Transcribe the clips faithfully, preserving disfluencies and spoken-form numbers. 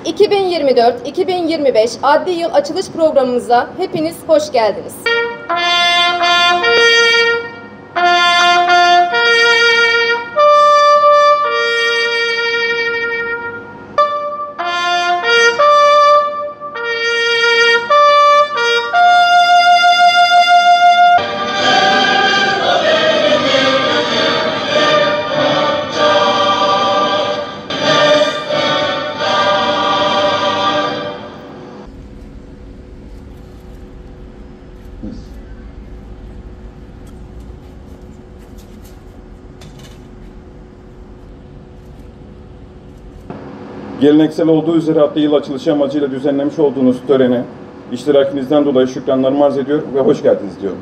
iki bin yirmi dört iki bin yirmi beş adli yıl açılış programımıza hepiniz hoş geldiniz. Geleneksel olduğu üzere adli yıl açılışı amacıyla düzenlemiş olduğunuz törene iştirakinizden dolayı şükranlarımı arz ediyor ve hoş geldiniz diyorum.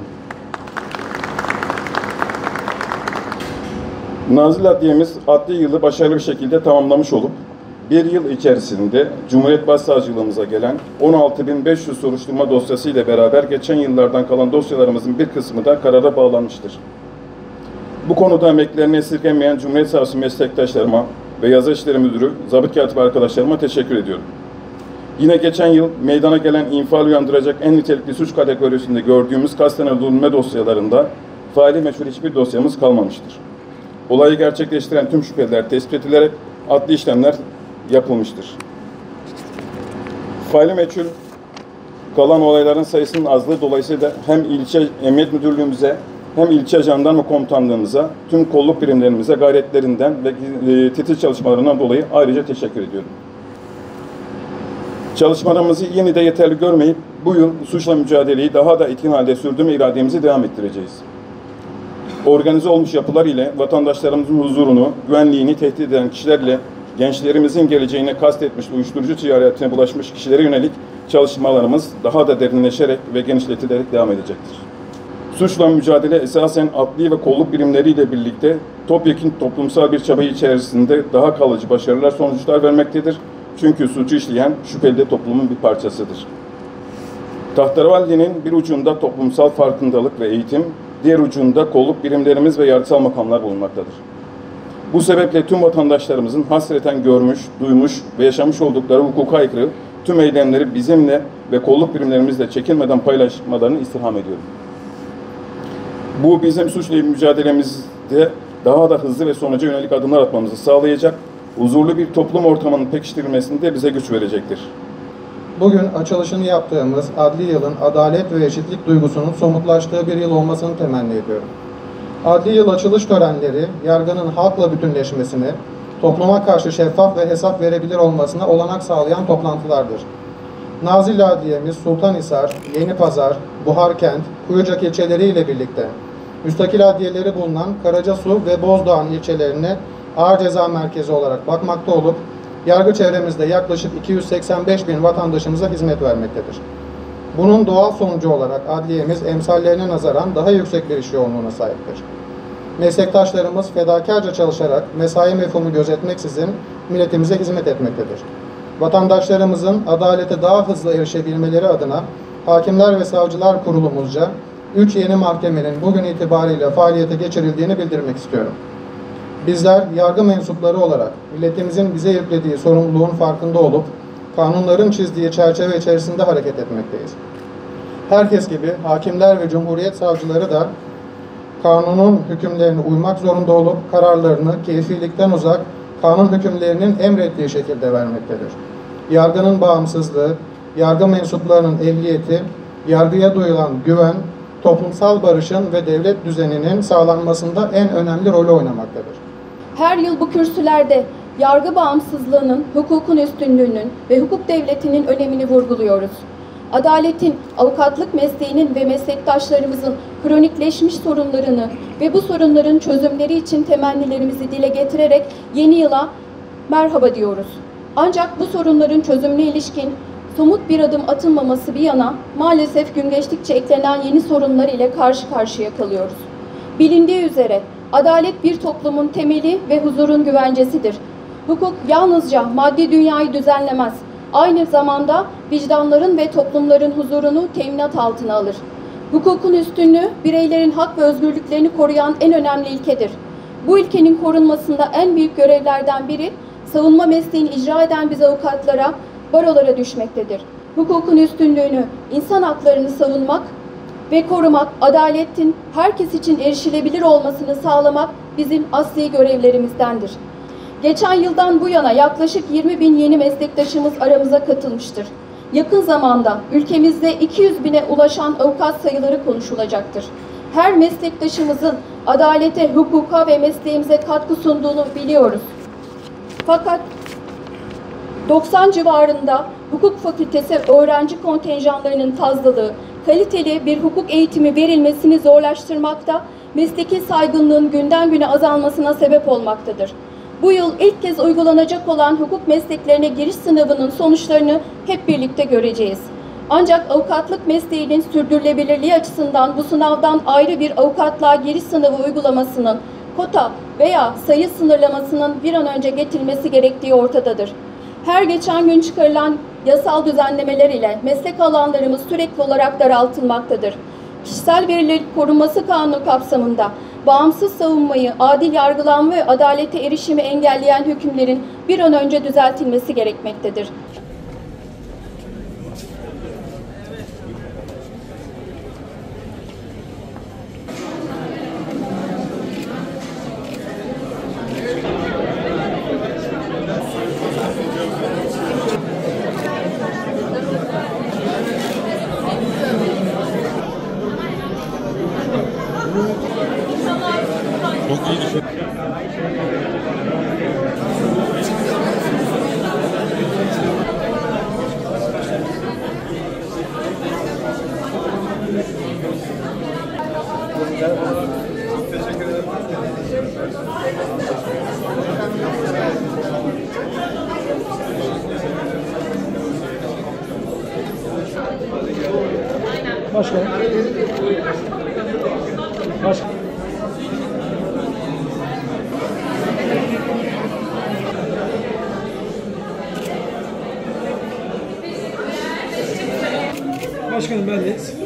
Nazilli Adliyemiz adli yılı başarılı bir şekilde tamamlamış olup bir yıl içerisinde Cumhuriyet Başsavcılığımıza gelen on altı bin beş yüz soruşturma dosyası ile beraber geçen yıllardan kalan dosyalarımızın bir kısmı da karara bağlanmıştır. Bu konuda emeklerini esirgemeyen Cumhuriyet Savcısı meslektaşlarıma ve Yazı İşleri Müdürü, Zabıt Katibi arkadaşlarıma teşekkür ediyorum. Yine geçen yıl meydana gelen infial uyandıracak en nitelikli suç kategorisinde gördüğümüz kasten öldürülme dosyalarında faili meçhul hiçbir dosyamız kalmamıştır. Olayı gerçekleştiren tüm şüpheliler tespit edilerek adli işlemler yapılmıştır. Faili meçhul kalan olayların sayısının azlığı dolayısıyla hem ilçe emniyet müdürlüğümüze hem ilçe jandarma komutanlığımıza, tüm kolluk birimlerimize gayretlerinden ve e, titiz çalışmalarından dolayı ayrıca teşekkür ediyorum. Çalışmalarımızı yeni de yeterli görmeyip bu yıl suçla mücadeleyi daha da etkin halde sürdürme irademizi devam ettireceğiz. Organize olmuş yapılar ile vatandaşlarımızın huzurunu, güvenliğini tehdit eden kişilerle gençlerimizin geleceğine kastetmiş uyuşturucu ticaretine bulaşmış kişilere yönelik çalışmalarımız daha da derinleşerek ve genişletilerek devam edecektir. Suçla mücadele esasen adli ve kolluk birimleriyle birlikte topyekün toplumsal bir çaba içerisinde daha kalıcı başarılar sonuçlar vermektedir. Çünkü suçu işleyen şüpheli de toplumun bir parçasıdır. Tahterevalli'nin bir ucunda toplumsal farkındalık ve eğitim, diğer ucunda kolluk birimlerimiz ve yargısal makamlar bulunmaktadır. Bu sebeple tüm vatandaşlarımızın hasreten görmüş, duymuş ve yaşamış oldukları hukuka aykırı tüm eylemleri bizimle ve kolluk birimlerimizle çekinmeden paylaşmalarını istirham ediyorum. Bu bizim suçla mücadelemizde daha da hızlı ve sonuca yönelik adımlar atmamızı sağlayacak, huzurlu bir toplum ortamının pekiştirilmesinde bize güç verecektir. Bugün açılışını yaptığımız adli yılın adalet ve eşitlik duygusunun somutlaştığı bir yıl olmasını temenni ediyorum. Adli yıl açılış törenleri, yargının halkla bütünleşmesini, topluma karşı şeffaf ve hesap verebilir olmasına olanak sağlayan toplantılardır. Nazilli Adliyemiz, Sultanhisar, Yenipazar, Buharkent, Kuyucak ilçeleriyle birlikte müstakil adliyeleri bulunan Karacasu ve Bozdağ ilçelerine ağır ceza merkezi olarak bakmakta olup, yargı çevremizde yaklaşık iki yüz seksen beş bin vatandaşımıza hizmet vermektedir. Bunun doğal sonucu olarak adliyemiz emsallerine nazaran daha yüksek bir iş yoğunluğuna sahiptir. Meslektaşlarımız fedakarca çalışarak mesai mefhumu gözetmeksizin milletimize hizmet etmektedir. Vatandaşlarımızın adalete daha hızlı erişebilmeleri adına Hakimler ve Savcılar Kurulumuzca üç yeni mahkemenin bugün itibariyle faaliyete geçirildiğini bildirmek istiyorum. Bizler yargı mensupları olarak milletimizin bize yüklediği sorumluluğun farkında olup kanunların çizdiği çerçeve içerisinde hareket etmekteyiz. Herkes gibi hakimler ve Cumhuriyet savcıları da kanunun hükümlerine uymak zorunda olup kararlarını keyfilikten uzak, kanun hükümlerinin emrettiği şekilde vermektedir. Yargının bağımsızlığı, yargı mensuplarının ehliyeti, yargıya duyulan güven, toplumsal barışın ve devlet düzeninin sağlanmasında en önemli rolü oynamaktadır. Her yıl bu kürsülerde yargı bağımsızlığının, hukukun üstünlüğünün ve hukuk devletinin önemini vurguluyoruz. Adaletin, avukatlık mesleğinin ve meslektaşlarımızın kronikleşmiş sorunlarını ve bu sorunların çözümleri için temennilerimizi dile getirerek yeni yıla merhaba diyoruz. Ancak bu sorunların çözümüne ilişkin somut bir adım atılmaması bir yana maalesef gün geçtikçe eklenen yeni sorunlar ile karşı karşıya kalıyoruz. Bilindiği üzere adalet bir toplumun temeli ve huzurun güvencesidir. Hukuk yalnızca maddi dünyayı düzenlemez. Aynı zamanda vicdanların ve toplumların huzurunu teminat altına alır. Hukukun üstünlüğü bireylerin hak ve özgürlüklerini koruyan en önemli ilkedir. Bu ilkenin korunmasında en büyük görevlerden biri savunma mesleğini icra eden biz avukatlara barolara düşmektedir. Hukukun üstünlüğünü, insan haklarını savunmak ve korumak, adaletin herkes için erişilebilir olmasını sağlamak bizim asli görevlerimizdendir. Geçen yıldan bu yana yaklaşık yirmi bin yeni meslektaşımız aramıza katılmıştır. Yakın zamanda ülkemizde iki yüz bine ulaşan avukat sayıları konuşulacaktır. Her meslektaşımızın adalete, hukuka ve mesleğimize katkı sunduğunu biliyoruz. Fakat doksan civarında hukuk fakültesi öğrenci kontenjanlarının fazlalığı, kaliteli bir hukuk eğitimi verilmesini zorlaştırmakta, mesleki saygınlığın günden güne azalmasına sebep olmaktadır. Bu yıl ilk kez uygulanacak olan hukuk mesleklerine giriş sınavının sonuçlarını hep birlikte göreceğiz. Ancak avukatlık mesleğinin sürdürülebilirliği açısından bu sınavdan ayrı bir avukatlığa giriş sınavı uygulamasının, kota veya sayı sınırlamasının bir an önce getirilmesi gerektiği ortadadır. Her geçen gün çıkarılan yasal düzenlemeler ile meslek alanlarımız sürekli olarak daraltılmaktadır. Kişisel verilerin korunması kanunu kapsamında bağımsız savunmayı, adil yargılanma ve adalete erişimi engelleyen hükümlerin bir an önce düzeltilmesi gerekmektedir. Çok iyi düşün. Teşekkür ederim. Başkanım. Başkanım. Başkanım bendeyiz.